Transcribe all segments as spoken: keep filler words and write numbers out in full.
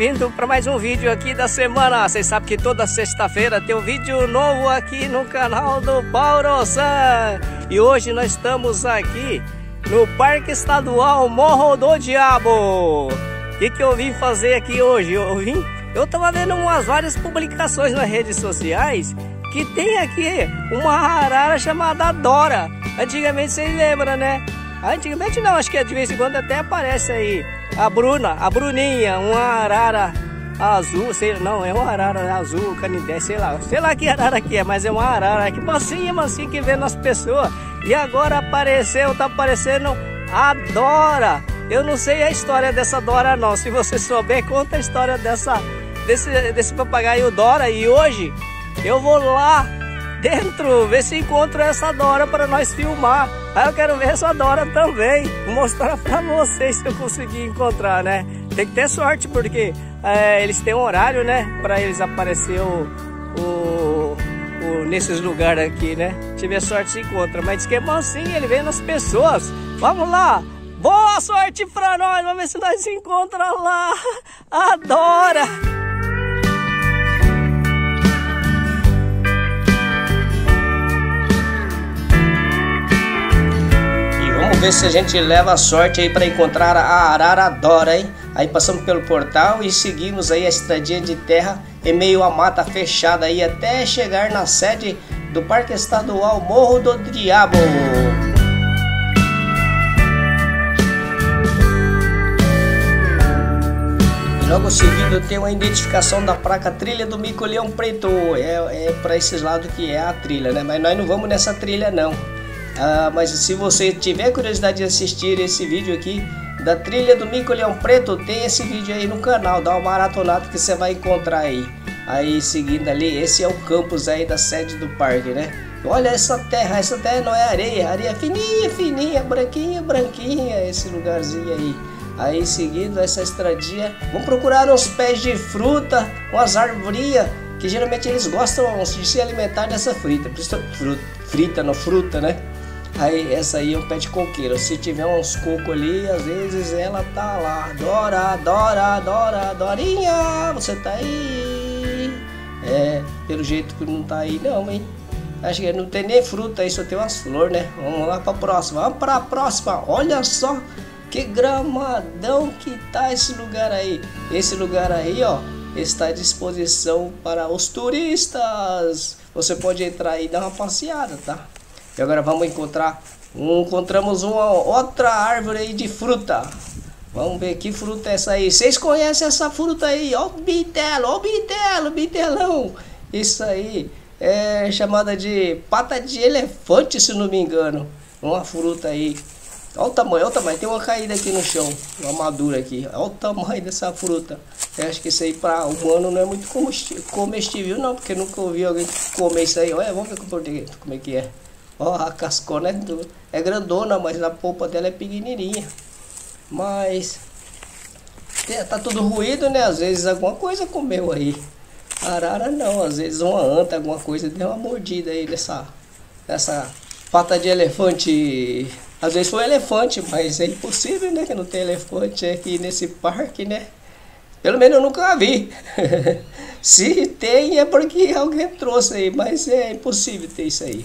bem-vindo para mais um vídeo aqui da semana. Vocês sabem que toda sexta-feira tem um vídeo novo aqui no canal do Paulo-san. E hoje nós estamos aqui no Parque Estadual Morro do Diabo. O que, que eu vim fazer aqui hoje? Eu vim, eu tava vendo umas várias publicações nas redes sociais que tem aqui uma arara chamada Dora. Antigamente vocês lembram, né? Antigamente não, acho que de vez em quando até aparece aí a Bruna, a Bruninha, uma arara azul, sei, não, é uma arara azul, canindé, sei lá, sei lá que arara que é, mas é uma arara que mansinha, mansinha que vê nas pessoas. E agora apareceu, tá aparecendo a Dora. Eu não sei a história dessa Dora não, se você souber, conta a história dessa, desse, desse papagaio Dora. E hoje eu vou lá dentro ver se encontro essa Dora para nós filmar. Aí eu quero ver essa Dora também, vou mostrar para vocês se eu conseguir encontrar, né? Tem que ter sorte porque é, eles têm um horário, né? Para eles aparecer o, o, o, nesses lugares aqui, né? Se tiver sorte se encontra, mas diz que é mansinho, ele vem nas pessoas. Vamos lá, boa sorte para nós, vamos ver se nós encontramos lá a Dora. Vamos ver se a gente leva a sorte aí para encontrar a arara Dora, hein? Aí passamos pelo portal e seguimos aí a estradinha de terra em meio à mata fechada aí até chegar na sede do Parque Estadual Morro do Diabo. E logo seguido tem uma identificação da placa Trilha do Mico-Leão Preto. É, é para esses lados que é a trilha, né? Mas nós não vamos nessa trilha não. Ah, mas se você tiver curiosidade de assistir esse vídeo aqui da Trilha do Mico-Leão Preto, tem esse vídeo aí no canal, dá uma maratonada que você vai encontrar aí. Aí seguindo ali, esse é o campus aí da sede do parque, né? Olha essa terra, essa terra não é areia, areia fininha, fininha, branquinha, branquinha, esse lugarzinho aí. Aí seguindo essa estradinha, vamos procurar uns pés de fruta, umas arvorinhas, que geralmente eles gostam de se alimentar dessa frita, fruta, frita, não fruta, né? Aí essa aí é um pé de coqueiro. Se tiver uns cocos ali, às vezes ela tá lá. Dora, Dora, Dora, Dorinha, você tá aí? É, pelo jeito que não tá aí não, hein? Acho que não tem nem fruta aí, só tem umas flores, né? Vamos lá pra próxima, vamos pra próxima. Olha só que gramadão que tá esse lugar aí. Esse lugar aí, ó, está à disposição para os turistas. Você pode entrar aí e dar uma passeada, tá? E agora vamos encontrar, encontramos uma outra árvore aí de fruta. Vamos ver que fruta é essa aí. Vocês conhecem essa fruta aí? Ó o bitelo, ó o bitelo, bitelão. Isso aí é chamada de pata de elefante, se não me engano. Uma fruta aí. Olha o tamanho, olha o tamanho. Tem uma caída aqui no chão, uma madura aqui. Olha o tamanho dessa fruta. Eu acho que isso aí para humano não é muito comestível não, porque nunca ouvi alguém comer isso aí. Olha, vamos ver como é que é. Ó, a cascona é, é grandona, mas a polpa dela é pequenininha. Mas tá tudo ruído, né? Às vezes alguma coisa comeu aí. Arara não, às vezes uma anta, alguma coisa deu uma mordida aí nessa, nessa pata de elefante. Às vezes foi um elefante, mas é impossível, né? Que não tem elefante aqui nesse parque, né? Pelo menos eu nunca vi. Se tem é porque alguém trouxe aí, mas é impossível ter isso aí.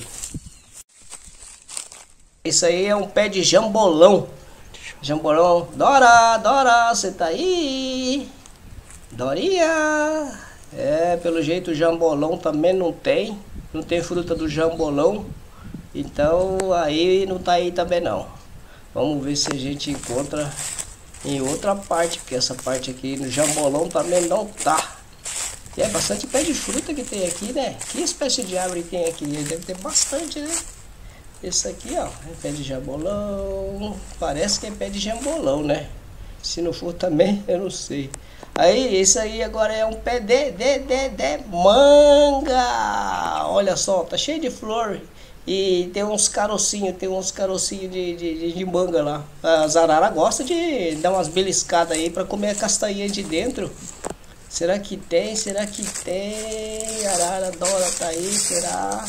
Isso aí é um pé de jambolão. Jambolão. Dora, Dora, você tá aí? Dorinha. É, pelo jeito o jambolão também não tem. Não tem fruta do jambolão. Então aí não tá aí também não. Vamos ver se a gente encontra em outra parte. Porque essa parte aqui no jambolão também não tá. E é bastante pé de fruta que tem aqui, né? Que espécie de árvore tem aqui? Deve ter bastante, né? Esse aqui, ó, é pé de jambolão. Parece que é pé de jambolão, né? Se não for também, eu não sei. Aí, esse aí agora é um pé de, de, de, de manga. Olha só, tá cheio de flor. E tem uns carocinhos, tem uns carocinhos de, de, de manga lá. As araras gostam de dar umas beliscadas aí pra comer a castanha de dentro. Será que tem? Será que tem? Arara Dora tá aí, será?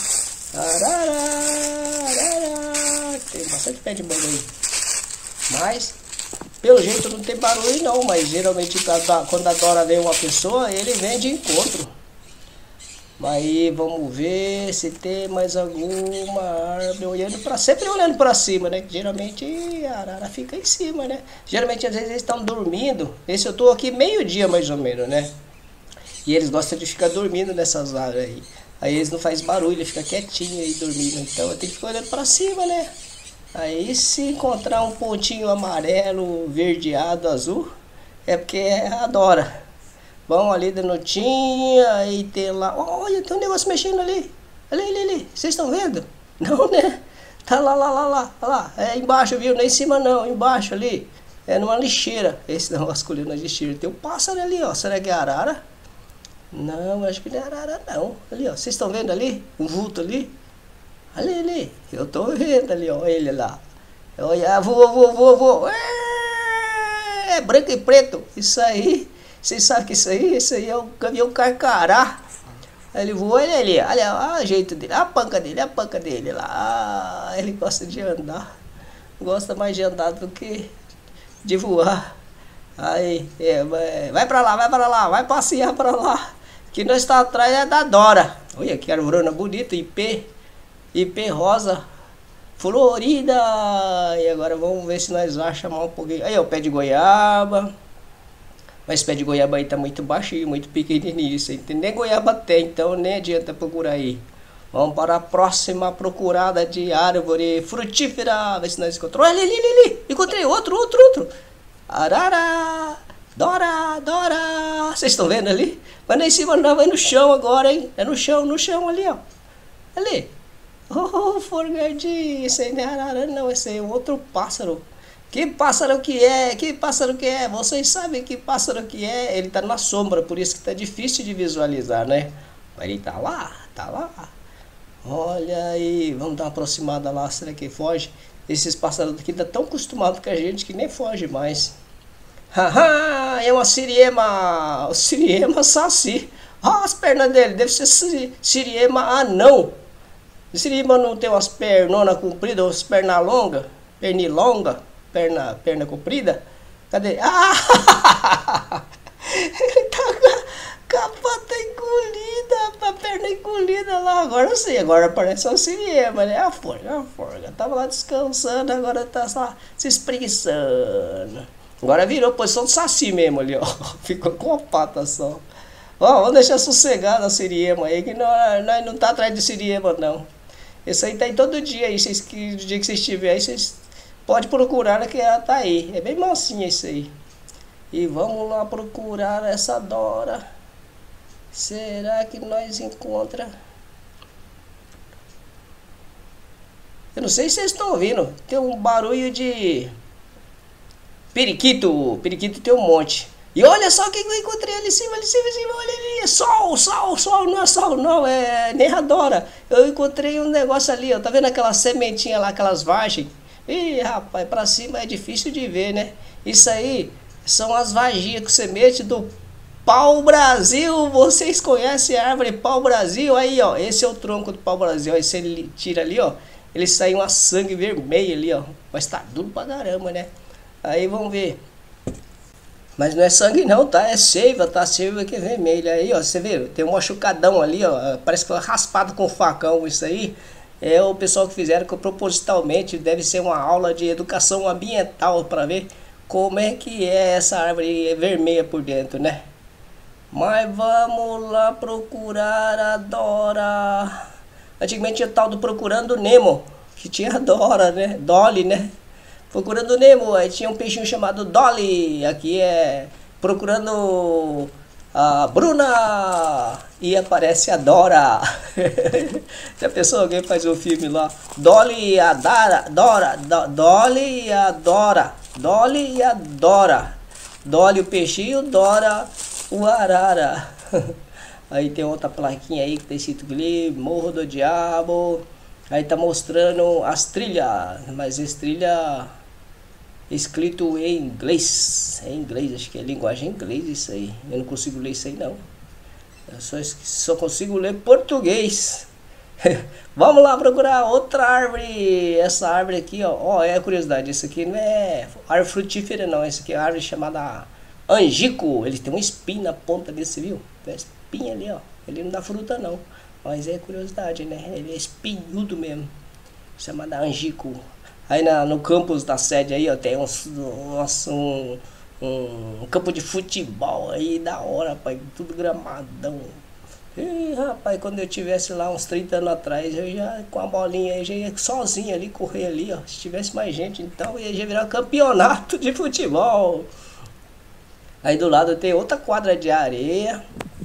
Arara, arara. Tem bastante pé de manga aí. Mas Pelo jeito não tem barulho não, mas geralmente quando a Dora vê uma pessoa, ele vem de encontro. Mas aí vamos ver se tem mais alguma árvore olhando para sempre olhando para cima, né? Geralmente a arara fica em cima, né? Geralmente às vezes eles estão dormindo. Esse eu tô aqui meio-dia mais ou menos, né? E eles gostam de ficar dormindo nessas árvores aí. Aí eles não fazem barulho, eles ficam quietinhos aí dormindo. Então eu tenho que ficar olhando para cima, né? Aí se encontrar um pontinho amarelo, verdeado, azul, é porque adora. Vão ali da notinha, aí tem lá, olha, tem um negócio mexendo ali. Ali, ali, ali, vocês estão vendo? Não, né? Tá lá, lá, lá, lá, lá, é embaixo, viu? Não é em cima não, embaixo ali. É numa lixeira. Esse negócio colhendo na lixeira. Tem um pássaro ali, ó. Será que é arara? Não, acho que não é arara não. Ali, ó, vocês estão vendo ali? Um vulto ali? Ali, ali, eu tô vendo ali, ó, ele lá. Olha, voa, voa, voa, voa. É branco e preto, isso aí. Vocês sabem que isso aí, isso aí é o caminhão carcará. Ele voa, ele ali, olha, olha o jeito dele, olha a panca dele, olha a panca dele lá. Ah, ele gosta de andar. Gosta mais de andar do que de voar. Aí, é, vai pra lá, vai pra lá, vai passear pra lá. Que nós está atrás é da Dora. Olha que arvorona bonita, ipê. Ipê rosa, florida. E agora vamos ver se nós vamos chamar um pouquinho. Aí, ó, o pé de goiaba. Mas esse pé de goiaba aí tá muito baixinho, muito pequenininho. Isso aí nem goiaba tem, então nem adianta procurar aí. Vamos para a próxima procurada de árvore frutífera. Ver se nós encontramos. Olha ali, ali, ali. Encontrei outro, outro, outro. Arara. Dora, Dora. Vocês estão vendo ali? Mas não é em cima não, vai no chão agora, hein? É no chão, no chão ali, ó. Ali. Oh, forgadinho. Esse aí não é arara não, esse aí é outro pássaro. Que pássaro que é? Que pássaro que é? Vocês sabem que pássaro que é? Ele tá na sombra, por isso que tá difícil de visualizar, né? Mas ele tá lá, tá lá. Olha aí, vamos dar uma aproximada lá, será que foge? Esses pássaros daqui tá tão acostumados com a gente que nem foge mais. Haha, é uma siriema, o siriema saci. Ah, as pernas dele, deve ser siriema anão. O siriema não tem umas pernonas compridas, umas pernas longas, pernilonga, perna, perna comprida. Cadê? Ah! Ele tá com a pata encolhida, a perna encolhida lá. Agora eu sei, agora parece uma siriema, né? A forga, a forga. Tava lá descansando, agora tá só se espreguiçando. Agora virou posição de saci mesmo ali, ó. Ficou com a pata só. Ó, vamos deixar sossegado a siriema aí, que nós, nós não tá atrás de siriema, não. Esse aí tá aí todo dia aí, vocês, que, do dia que vocês estiverem aí, vocês podem procurar que ela tá aí. É bem mansinha isso aí. E vamos lá procurar essa Dora. Será que nós encontra? Eu não sei se vocês estão ouvindo. Tem um barulho de periquito. Periquito tem um monte. E olha só quem eu encontrei ali em cima, ali em cima, ali em cima, olha ali. Sol, sol, sol, não é sol não, é nem a Dora. Eu encontrei um negócio ali, ó. Tá vendo aquela sementinha lá, aquelas vagens? Ih, rapaz, pra cima é difícil de ver, né? Isso aí são as vaginhas com semente do pau-brasil. Vocês conhecem a árvore pau-brasil? Aí, ó, esse é o tronco do pau-brasil. Aí se ele tira ali, ó, ele sai uma sangue vermelha ali, ó. Mas tá duro pra caramba, né? Aí vamos ver. Mas não é sangue não, tá? É seiva, tá? Seiva que é vermelha. Aí, ó, você vê, tem um machucadão ali, ó. Parece que foi raspado com facão isso aí. É o pessoal que fizeram que propositalmente deve ser uma aula de educação ambiental para ver como é que é essa árvore vermelha por dentro, né? Mas vamos lá procurar a Dora. Antigamente tinha o tal do Procurando Nemo, que tinha a Dora, né? Dolly, né? Procurando Nemo, aí tinha um peixinho chamado Dolly. Aqui é Procurando a Bruna. E aparece a Dora. Já pensou, alguém faz um filme lá? Dolly e a Dara, Dora, Do, Dolly e a Dora. Dolly e a Dora. Dolly o peixinho, Dora o arara. Aí tem outra plaquinha aí que tem escrito ali, Morro do Diabo. Aí tá mostrando as trilhas, mas esse trilha escrito em inglês. É em inglês, acho que é linguagem inglês isso aí. Eu não consigo ler isso aí não. Eu só, só consigo ler português. Vamos lá procurar outra árvore. Essa árvore aqui, ó, ó, é curiosidade, isso aqui não é árvore frutífera não, essa aqui é árvore chamada angico. Ele tem um espinho na ponta dele, você viu? Tem uma espinha ali, ó. Ele não dá fruta não, mas é curiosidade, né? Ele é espinhudo mesmo, chamada angico. Aí na, no campus da sede aí, ó, tem uns, uns, um, um, um campo de futebol aí, da hora, pai, tudo gramadão. E, rapaz, quando eu tivesse lá uns trinta anos atrás, eu já com a bolinha aí, já ia sozinho ali, correr ali, ó. Se tivesse mais gente, então ia já virar campeonato de futebol. Aí do lado tem outra quadra de areia.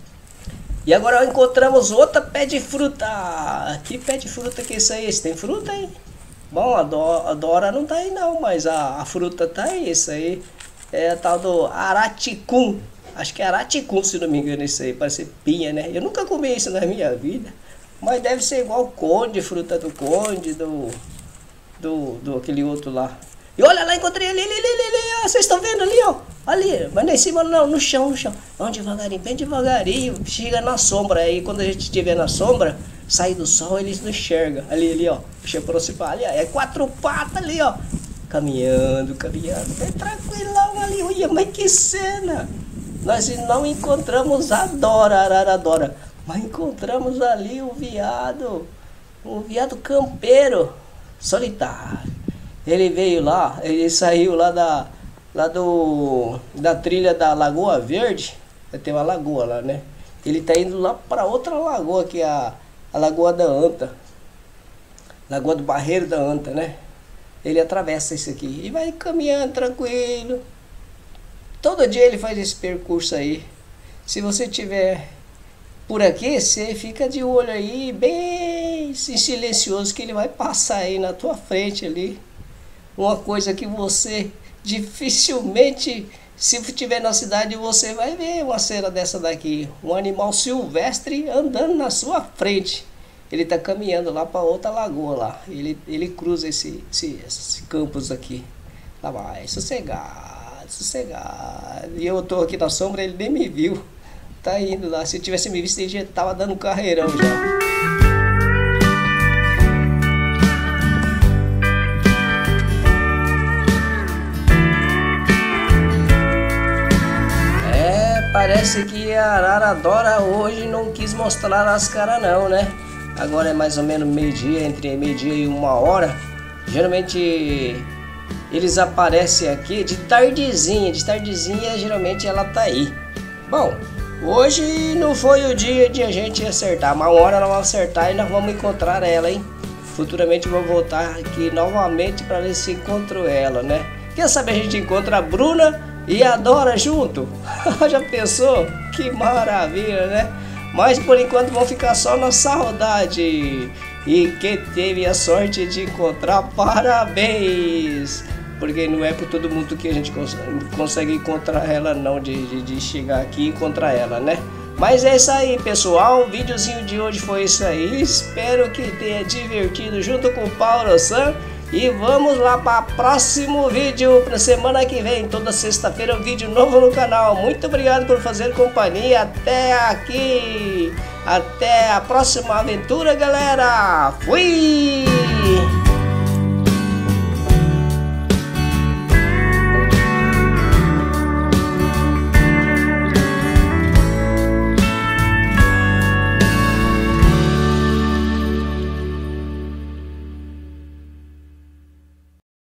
E agora encontramos outra pé de fruta. Que pé de fruta que é isso aí? Esse tem fruta aí? Bom, a, do, a Dora não tá aí não, mas a, a fruta tá aí, isso aí. É a tal do araticum. Acho que é araticum, se não me engano, isso aí. Parece pinha, né? Eu nunca comi isso na minha vida. Mas deve ser igual conde, fruta do conde, do... Do, do aquele outro lá. E olha lá, encontrei ali, ali, ali, ali, ó. Vocês estão vendo ali, ó? Ali, mas não em cima não, no chão, no chão. Vamos devagarinho, bem devagarinho. Chega na sombra, aí quando a gente estiver na sombra, sai do sol, eles não enxergam. Ali, ali, ó. Deixa eu aproximar ali, ó. É quatro patas ali, ó. Caminhando, caminhando, bem tranquilão ali. Olha, mas que cena! Nós não encontramos a Dora, a Araradora, mas encontramos ali o veado, um veado campeiro, solitário. Ele veio lá, ele saiu lá da, lá do, da trilha da Lagoa Verde, tem uma lagoa lá, né? Ele tá indo lá para outra lagoa, que é a, a Lagoa da Anta, Lagoa do Barreiro da Anta, né? Ele atravessa isso aqui e vai caminhando tranquilo. Todo dia ele faz esse percurso aí. Se você tiver por aqui, você fica de olho aí, bem silencioso, que ele vai passar aí na tua frente ali. Uma coisa que você dificilmente, se estiver na cidade, você vai ver uma cena dessa daqui. Um animal silvestre andando na sua frente. Ele está caminhando lá para outra lagoa lá. Ele, ele cruza esse, esse, esse campus aqui. Lá vai, sossegado. Sossegado. E eu tô aqui na sombra, ele nem me viu. Tá indo lá. Se eu tivesse me visto, ele já tava dando um carreirão já. É, parece que a Araradora hoje não quis mostrar as caras não, né? Agora é mais ou menos meio-dia, entre meio-dia e uma hora. Geralmente eles aparecem aqui de tardezinha, de tardezinha geralmente ela tá aí. Bom, hoje não foi o dia de a gente acertar, mas uma hora nós vamos acertar e nós vamos encontrar ela, hein? Futuramente vou voltar aqui novamente para ver se encontro ela, né? Quer saber, a gente encontra a Bruna e a Dora junto? Já pensou? Que maravilha, né? Mas por enquanto vão ficar só na saudade. E quem teve a sorte de encontrar, parabéns! Porque não é por todo mundo que a gente cons consegue encontrar ela não, de, de, de chegar aqui e encontrar ela, né? Mas é isso aí, pessoal, o videozinho de hoje foi isso aí. Espero que tenha divertido junto com o Paulo San. E vamos lá para o próximo vídeo, para semana que vem, toda sexta-feira, um vídeo novo no canal. Muito obrigado por fazer companhia até aqui. Até a próxima aventura, galera. Fui!